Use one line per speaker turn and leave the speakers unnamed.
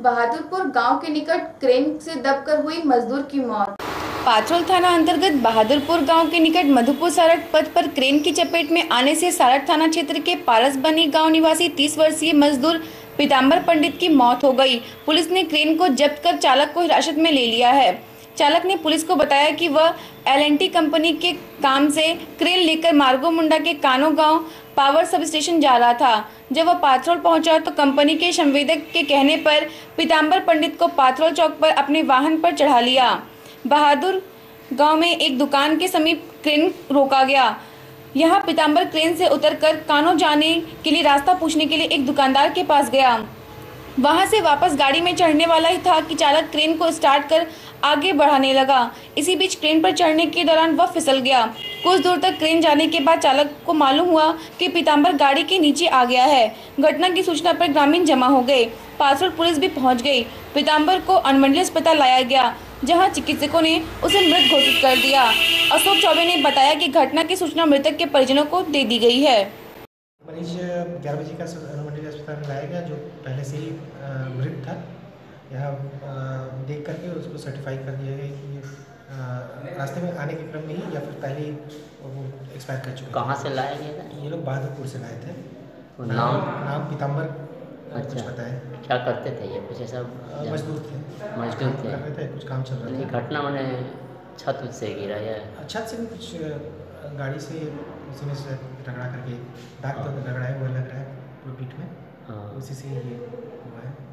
बहादुरपुर गांव के निकट क्रेन से दबकर हुई मजदूर की मौत। पाथरोल थाना अंतर्गत बहादुरपुर गांव के निकट मधुपुर सारठ पथ पर क्रेन की चपेट में आने से सारठ थाना क्षेत्र के पारसबनी गांव निवासी 30 वर्षीय मजदूर पीताम्बर पंडित की मौत हो गई। पुलिस ने क्रेन को जब्त कर चालक को हिरासत में ले लिया है। चालक ने पुलिस को बताया कि वह L&T कंपनी के काम से क्रेन लेकर मार्गोमुंडा के कानो गांव पावर सब स्टेशन जा रहा था। जब वह पाथरोल पहुंचा तो कंपनी के संवेदक के कहने पर पीताम्बर पंडित को पाथरोल चौक पर अपने वाहन पर चढ़ा लिया। बहादुर गांव में एक दुकान के समीप क्रेन रोका गया। यहां पीताम्बर क्रेन से उतरकर कानो जाने के लिए रास्ता पूछने के लिए एक दुकानदार के पास गया। वहां से वापस गाड़ी में चढ़ने वाला ही था कि चालक क्रेन को स्टार्ट कर आगे बढ़ाने लगा। इसी बीच क्रेन पर चढ़ने के दौरान वह फिसल गया। कुछ दूर तक क्रेन जाने के बाद चालक को मालूम हुआ कि पीताम्बर गाड़ी के नीचे आ गया है। घटना की सूचना पर ग्रामीण जमा हो गए। पाथरोल पुलिस भी पहुंच गई। पीताम्बर को अनुमंडलीय अस्पताल लाया गया, जहां चिकित्सकों ने उसे मृत घोषित कर दिया। अशोक चौबे ने बताया कि घटना की सूचना मृतक के परिजनों को दे दी गई है।
मरीज 11 बजे का अनुमंडलीय अस्पताल में लाया गया, जो पहले से ही मृत था। यहाँ देख करके उसको सर्टिफाई कर दिया गया कि ये रास्ते में आने के क्रम में ही या फिर पहले ही वो एक्सपायर कर चुके।
कहाँ से लाया गया था?
ये लोग बहादुरपुर से लाए थे।
नाम
पीताम्बर।
अच्छा,
कुछ पता है
क्या करते थे ये? कुछ ऐसा
मजदूर थे।
मजदूर थे,
कर रहे थे, कुछ काम चल रहा था।
घटना मैंने छत से गिरा या
छत से भी कुछ गाड़ी से किसी ने रगड़ा करके दाग तो रगड़ा है, वो लग रहा है पूरी पीठ में।
हाँ,
उसी से ये हुआ है।